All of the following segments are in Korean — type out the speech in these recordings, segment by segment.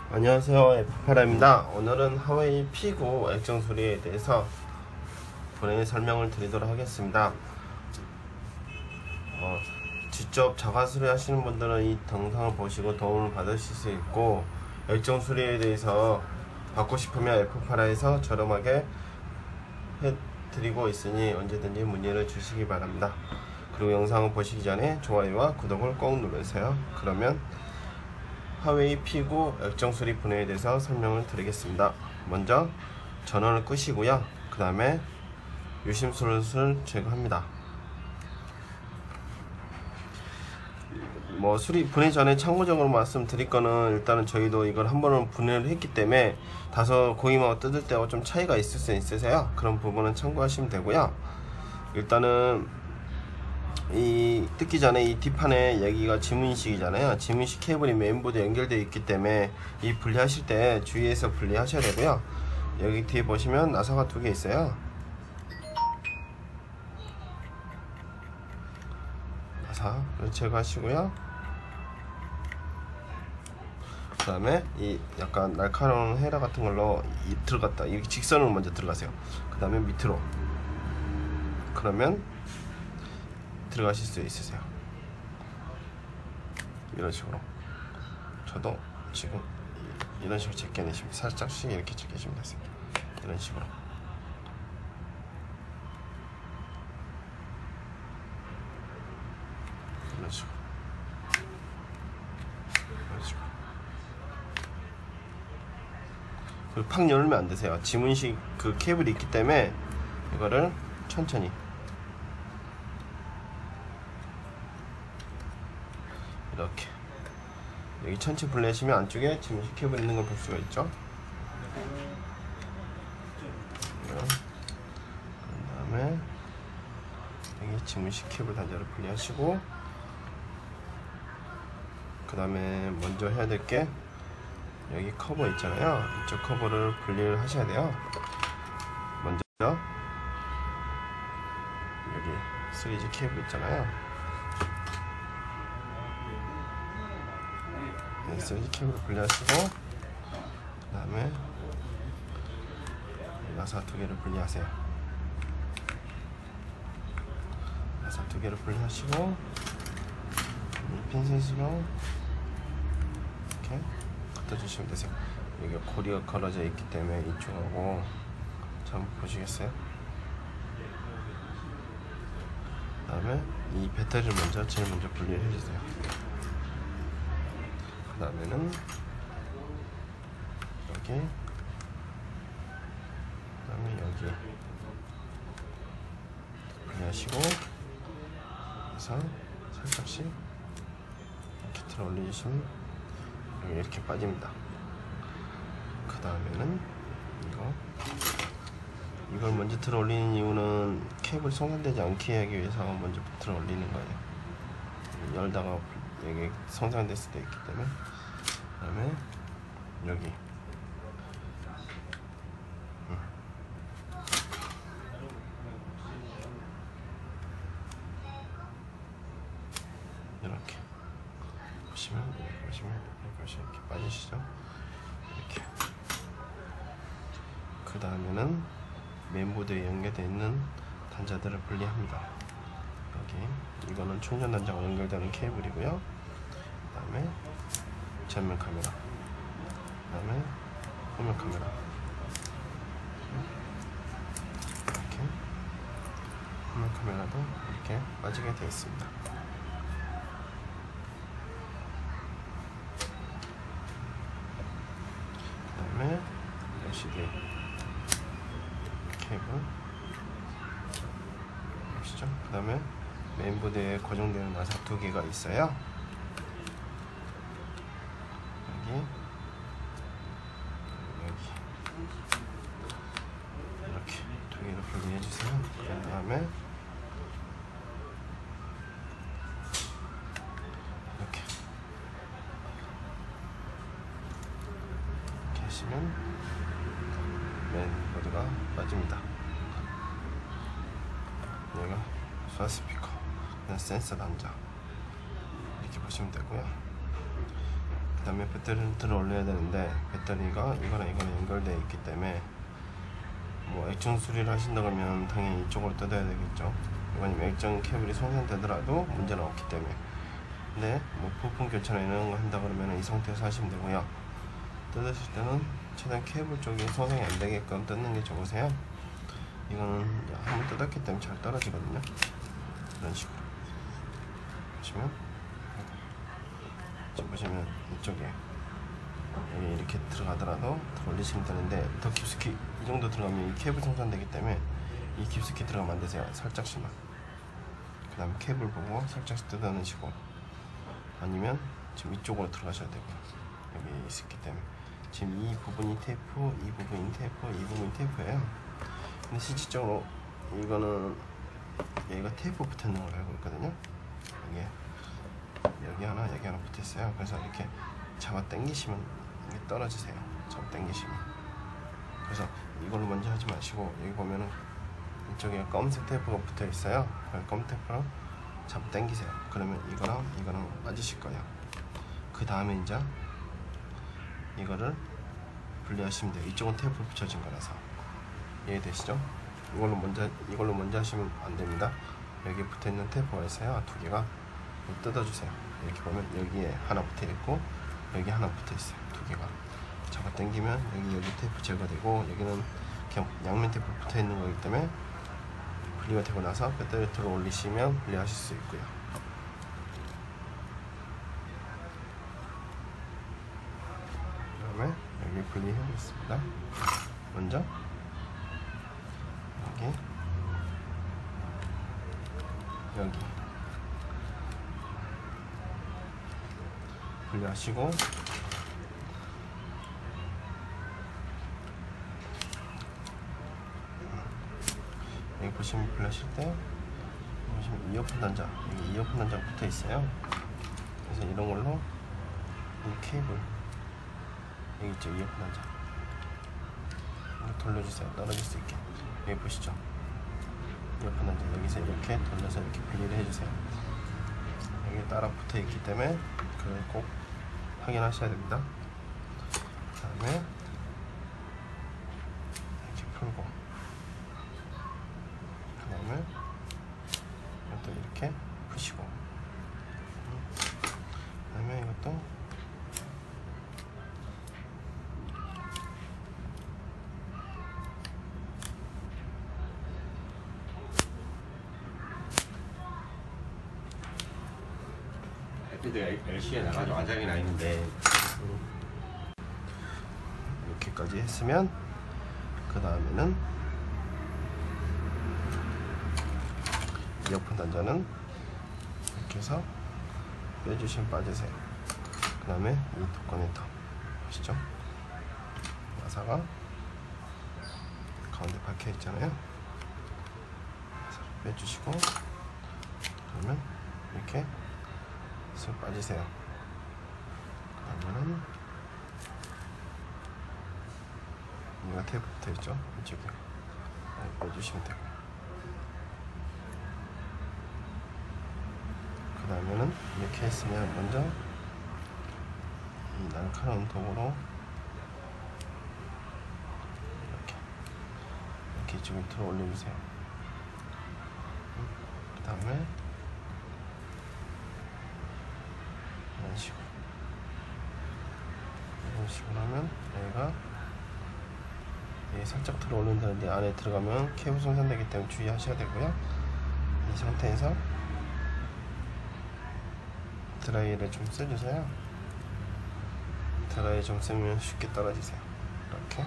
안녕하세요, F파라입니다. 오늘은 하웨이 P9 액정 수리에 대해서 본인의 설명을 드리도록 하겠습니다. 직접 자가 수리 하시는 분들은 이 영상을 보시고 도움을 받으실 수 있고, 액정 수리에 대해서 받고 싶으면 F파라에서 저렴하게 해드리고 있으니 언제든지 문의를 주시기 바랍니다. 그리고 영상을 보시기 전에 좋아요와 구독을 꼭 누르세요. 그러면 하웨이 P9 액정 수리 분해에 대해서 설명을 드리겠습니다. 먼저 전원을 끄시고요. 그 다음에 유심솔롯을 제거합니다. 수리 분해 전에 참고적으로 말씀드릴 거는, 일단은 저희도 이걸 한 번은 분해를 했기 때문에 다소 고임하고 뜯을 때하고 좀 차이가 있을 수 있으세요. 그런 부분은 참고하시면 되고요. 일단은 이 뜯기 전에 이 뒷판에 여기가 지문인식이잖아요. 지문인식 케이블이 메인보드에 연결되어 있기 때문에 이 분리하실 때 주의해서 분리하셔야 되고요. 여기 뒤에 보시면 나사가 두 개 있어요. 나사를 제거하시고요. 그 다음에 이 약간 날카로운 헤라 같은 걸로 들어갔다, 이렇게 직선으로 먼저 들어가세요. 그 다음에 밑으로, 그러면 들어가실 수 있으세요. 이런 식으로. 저도 지금 이런 식으로 제껴내시면, 살짝씩 이렇게 제껴주시면 되세요. 이런 식으로. 이런 식으로. 이런 식으로. 그리고 팍 열면 안 되세요. 지문식 그 케이블이 있기 때문에 이거를 천천히. 이렇게 여기 전체 분리하시면 안쪽에 지문식 케이블 있는 걸 볼 수가 있죠. 그 다음에 여기 지문식 케이블 단자를 분리하시고, 그 다음에 먼저 해야 될 게 여기 커버 있잖아요. 이쪽 커버를 분리를 하셔야 돼요. 먼저 여기 3G 케이블 있잖아요. 3G 케이블을 분리하시고, 그 다음에 나사 두 개를 분리하세요. 나사 두 개를 분리하시고, 이 핀셋으로 이렇게 갖다주시면 되세요. 여기 고리가 걸어져 있기 때문에 이쪽하고, 자, 한번 보시겠어요? 그 다음에 이 배터리를 제일 먼저 분리를 해주세요. 그 다음에는 여기, 그 다음에 여기 분리하시고, 그래서 살짝씩 이렇게 들어 올리시면 여기 이렇게 빠집니다. 그 다음에는 이걸 먼저 들어 올리는 이유는 케이블이 손상되지 않게 하기 위해서 먼저 들어 올리는 거예요. 열다가 여기 손상될 수도 있기 때문에. 그 다음에 여기 이렇게 보시면 이렇게 빠지시죠. 이렇게. 그 다음에는 메인보드에 연결되어 있는 단자들을 분리합니다. 여기 이거는 충전 단자가 연결되는 케이블이고요. 그 다음에 전면 카메라, 그 다음에 후면 카메라, 이렇게 후면 카메라도 이렇게 빠지게 되어 있습니다. 그 다음에 LCD 케이블 보시죠. 그 다음에 메인보드에 고정되는 나사 두 개가 있어요. 여기 이렇게 두 개를 분리해 주세요. 그 다음에 이렇게 하시면 메인보드가 빠집니다. 여기가 수화 스피커, 센서 단자, 이렇게 보시면 되고요. 그 다음에 배터리를 들어 올려야 되는데 배터리가 이거랑 연결되어 있기 때문에 뭐 액정 수리를 하신다 그러면 당연히 이쪽으로 뜯어야 되겠죠. 아니면 액정 케이블이 손상되더라도 문제는 없기 때문에. 근데 뭐 부품 교체나 이런 거 한다 그러면 이 상태에서 하시면 되고요. 뜯으실 때는 최대한 케이블 쪽이 손상이 안 되게끔 뜯는 게 좋으세요. 이거는 한번 뜯었기 때문에 잘 떨어지거든요. 이런 식으로 보시면, 지금 보시면 이쪽에 여기 이렇게 들어가더라도 더 올리시면 되는데, 더 깊숙이 이 정도 들어가면 이 케이블 손상되기 때문에 이 깊숙이 들어가면 안 되세요. 살짝씩만. 그 다음에 케이블 보고 살짝씩 뜯어내시고, 아니면 지금 이쪽으로 들어가셔야 되고요. 여기 있기 때문에 지금 이 부분이 테이프, 이 부분이 테이프, 이 부분이 테이프예요. 근데 실질적으로 이거는 여기가 테이프 붙어 있는 걸 알고 있거든요. 이게 여기 하나 붙어 있어요. 그래서 이렇게 잡아 당기시면 이게 떨어지세요. 잡아 당기시면. 그래서 이걸로 먼저 하지 마시고, 여기 보면은 이쪽에 검은색 테이프가 붙어 있어요. 검은 테이프로 잡아 당기세요. 그러면 이거랑 맞으실 거예요. 그 다음에 이제 이거를 분리하시면 돼요. 이쪽은 테이프 붙여진 거라서. 이해되시죠? 이걸로 먼저 하시면 안 됩니다. 여기 붙어 있는 테이프가 있어요. 두 개가. 뜯어주세요. 이렇게 보면 여기에 하나 붙어 있고 여기 하나 붙어 있어요. 두 개가. 잡아 당기면 여기 테이프 제거되고, 여기는 그냥 양면 테이프 붙어 있는 거기 때문에 분리가 되고 나서 배터리 들어 올리시면 분리하실 수 있고요. 그 다음에 여기 분리해 보겠습니다. 먼저 여기 분리하시고, 여기 보시면 분리하실 때 보시면 이어폰 단자, 여기 이어폰 단자가 붙어 있어요. 그래서 이런 걸로 이 케이블 여기 있죠, 이어폰 단자 이렇게 돌려주세요. 떨어질 수 있게. 여기 보시죠, 이어폰 단자 여기서 이렇게 돌려서 이렇게 분리를 해주세요. 여기 따라 붙어 있기 때문에 그걸 꼭 확인하셔야 됩니다. 그 다음에 이렇게 풀고, 그 다음에 이것도 이렇게 푸시고, 그 다음에 이것도 LC에 나가지고 안장이 나 있는데 이렇게까지 했으면, 그 다음에는 이어폰 단자는 이렇게 해서 빼주시면 빠지세요. 그 다음에 이 톱커넥터 보시죠? 나사가 가운데 박혀 있잖아요. 빼주시고, 그러면 이렇게 쓱 빠지세요. 그러면은 얘가 테이프 붙어 있죠? 이쪽에 빼주시면 되고, 그 다음에는 이렇게 했으면 먼저 이 날카로운 도구로 이렇게 이쪽에 들어 올려주세요. 그 다음에 이런 식으로 하면 얘가 살짝 들어 올린다는데 안에 들어가면 케이블 손상되기 때문에 주의하셔야 되고요. 이 상태에서 드라이를 좀 써주세요. 드라이 좀 쓰면 쉽게 떨어지세요. 이렇게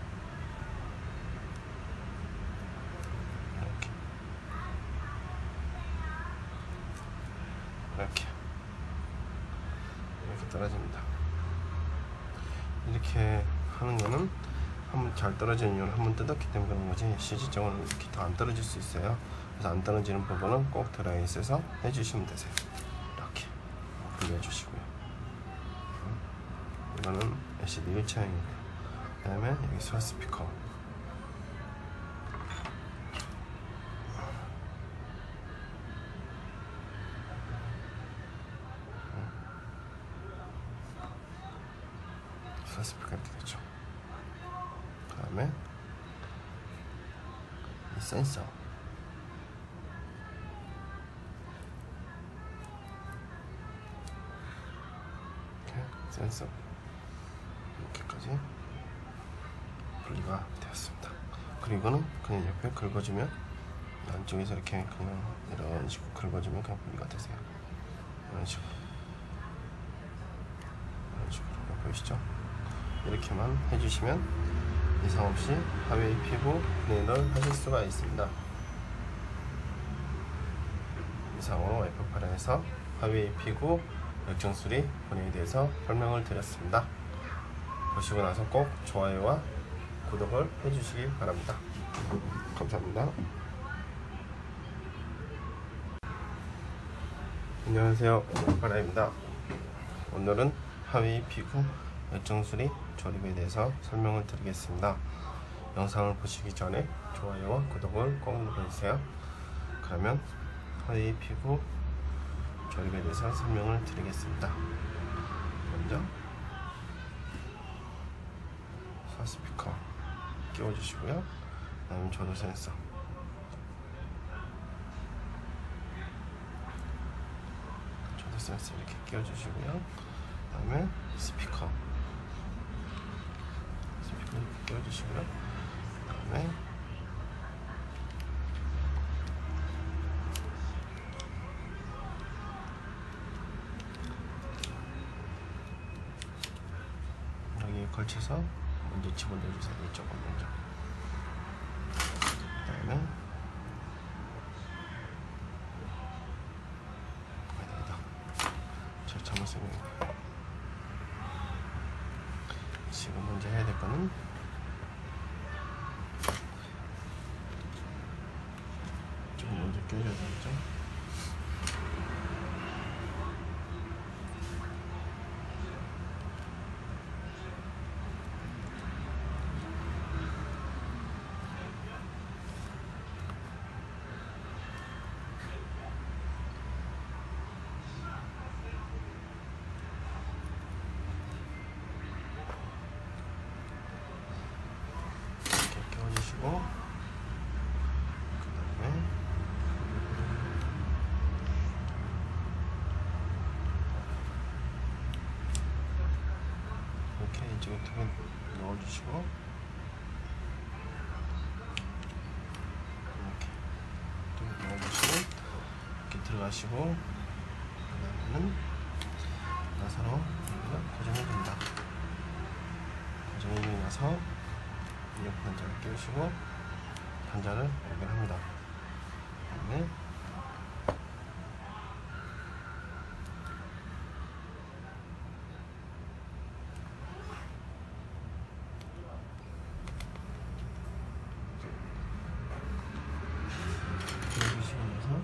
떨어집니다. 이렇게 하는 거는 한번 잘 떨어지는 이유는 한번 뜯었기 때문에 그런 거지, 실질적으로 이렇게 더 안 떨어질 수 있어요. 그래서 안 떨어지는 부분은 꼭 드라이에 써서 해주시면 되세요. 이렇게 분리해 주시고요. 이거는 LCD 1차형이고요. 그 다음에 여기 스마 스피커, 사스피커 이렇게 되죠. 그 다음에 이 센서, 이렇게 센서 이렇게까지 분리가 되었습니다. 그리고 이거는 그냥 옆에 긁어주면 안쪽에서 이렇게 그냥 이런 식으로 긁어주면 그냥 분리가 되세요. 이런 식으로 보이시죠? 이렇게만 해주시면 이상 없이 하웨이 피부 분해를 하실 수가 있습니다. 이상으로 F8에서 하웨이 피부 역정 수리 분해에 대해서 설명을 드렸습니다. 보시고 나서 꼭 좋아요와 구독을 해주시기 바랍니다. 감사합니다. 안녕하세요, 바라입니다. 오늘은 하웨이 피부 역정 수리 조립에 대해서 설명을 드리겠습니다. 영상을 보시기 전에 좋아요와 구독을 꼭 눌러주세요. 그러면 하웨이 피부 조립에 대해서 설명을 드리겠습니다. 먼저 사스피커 끼워주시고요. 그 다음에 조도 센서, 이렇게 끼워주시고요. 그 다음에 스피커 이렇게 끼워주시고요. 그 다음에 여기에 걸쳐서 먼저 집어넣어주세요. 이쪽은 먼저. 그 다음에 제가 잘못 설명했네요. 지금 먼저 해야 될 거는 좀 먼저 껴줘야 되겠죠? 껴주시고, 그 다음에 이렇게 이쪽에 두 개 넣어주시고, 이렇게 두 개 넣어주시고, 이렇게 들어가시고, 그 다음에는 나사로 여기다 고정해줍니다. 고정해주고 나서 이쪽 단자를 끼우시고 단자를 연결합니다. 그다음에 끼워주시고 나서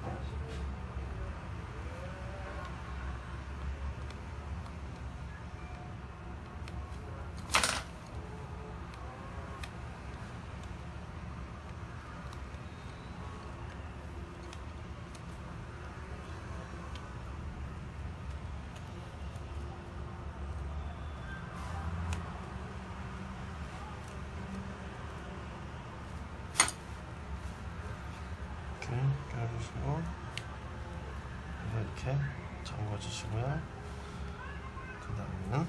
껴주시고 이렇게 잠궈 주시고요. 그 다음에는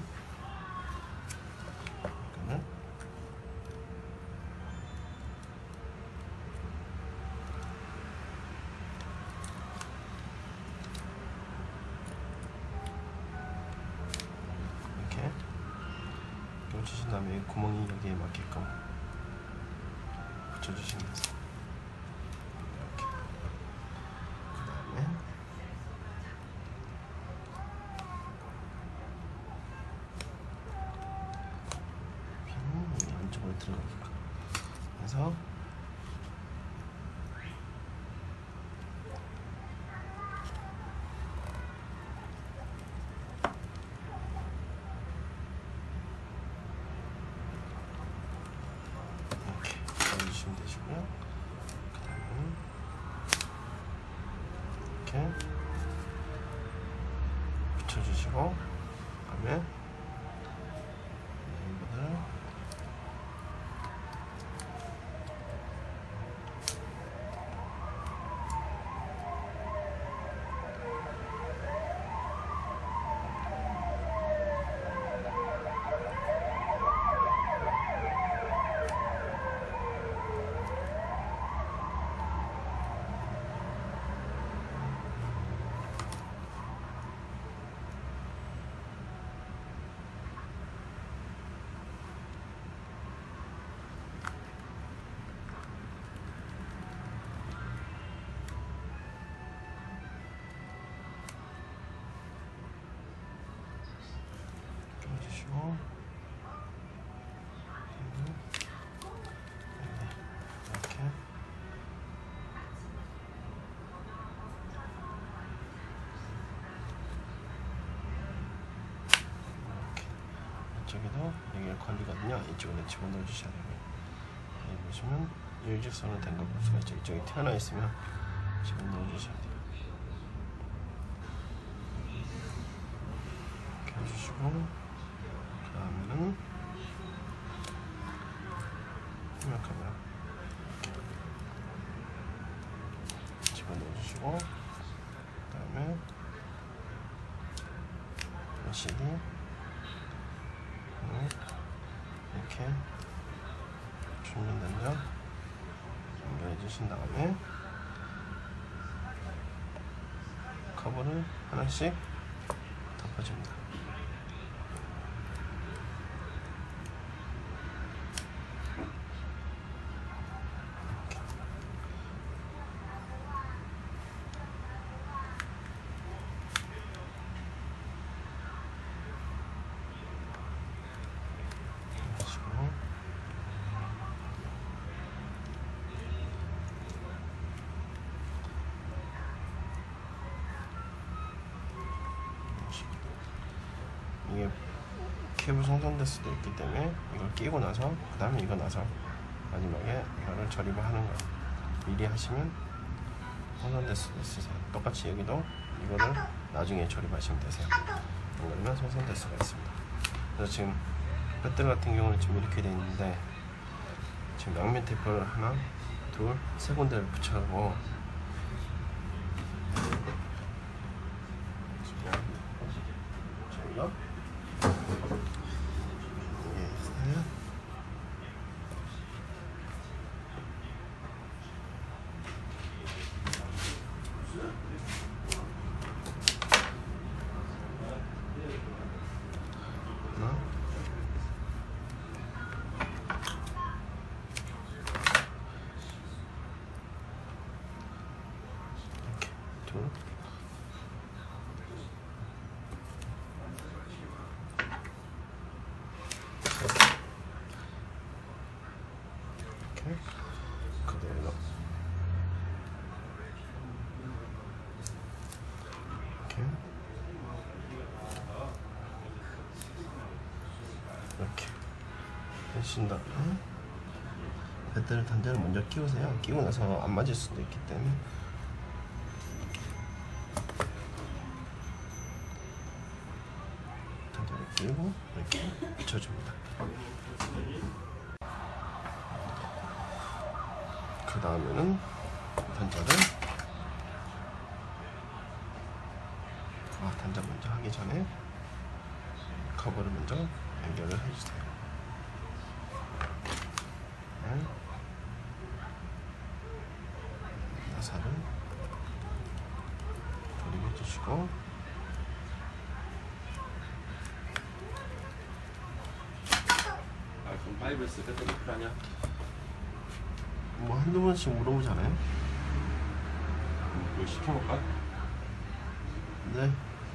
이거는 이렇게 껴주신 다음에 구멍이 여기에 맞게끔 붙여주시면 돼요. 안쪽으로 들어가게끔 해서 이렇게 넣어주시면 되시고요. 그 다음에 이렇게 붙여주시고, 그 다음에 단자를 해주시고 이렇게 이쪽에도 여기가 걸리거든요. 이쪽으로 집어넣어 주셔야 되고요. 여기 보시면 일직선으로 된 걸 볼 수가 있죠. 이쪽에 튀어나와 있으면 집어넣어 주셔야 돼요. 이렇게 해주시고 그 다음에는 화면 카메라 집어넣어 주시고 그 다음에 LCD 이렇게 충전 단자 연결해 주신 다음에 커버를 하나씩 덮어줍니다. 이게 케이블 송전될 수도 있기 때문에 이걸 끼고 나서 그 다음에 이거 나서 마지막에 이거를 조립을 하는 거예요. 미리 하시면 송전될 수도 있으세요. 똑같이 여기도 이거를 나중에 조립하시면 되세요. 그러면 송전될 수가 있습니다. 그래서 지금 배터리 같은 경우는 지금 이렇게 되어 있는데 지금 양면 테이프를 하나, 둘, 세 군데를 붙여고 저기요. 이렇게 그대로 이렇게 해주신 다음에 배터리 단자를 먼저 끼우세요. 끼우고 나서 안 맞을 수도 있기 때문에 단자를 끼우고 이렇게 붙여줍니다. 그 다음에는 단자를 단자 먼저 하기 전에 커버를 먼저 연결을 해주세요. 나사를 조립해 주시고 아이폰 5S 배터리 필요하냐? 뭐 한두 번씩 물어보잖아요. 이거 시켜볼까? 네,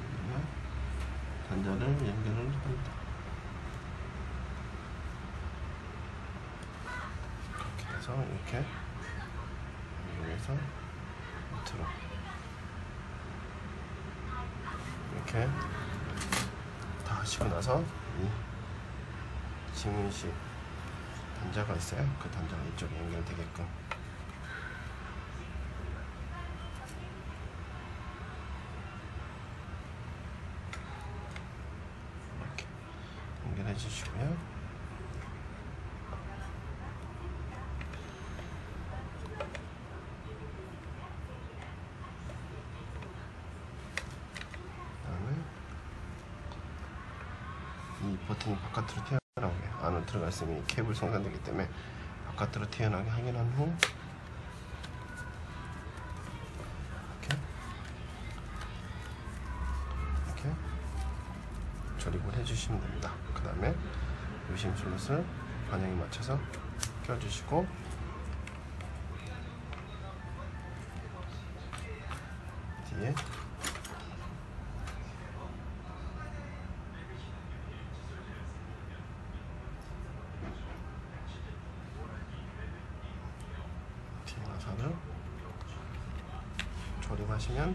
단자를 연결을 합니다. 그렇게 해서 이렇게 이용해서 밑으로 이렇게 다 하시고 나서 이 지문식 단자가 있어요. 그 단자가 이쪽에 연결되게끔 이렇게 연결해 주시고요. 버튼이 바깥으로 튀어나오게, 안으로 들어가 있으면 케이블 손상되기 때문에 바깥으로 튀어나오게 확인한 후 이렇게 조립을 해주시면 됩니다. 그 다음에 유심 슬롯을 방향에 맞춰서 껴주시고 뒤에 나사를 조립하시면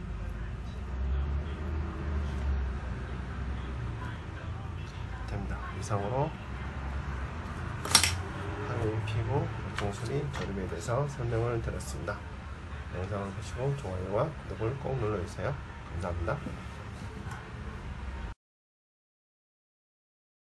됩니다. 이상으로 하이웨이 피고 역정수리 조립에 대해서 설명을 드렸습니다. 영상을 보시고 좋아요와 구독을 꼭 눌러주세요. 감사합니다.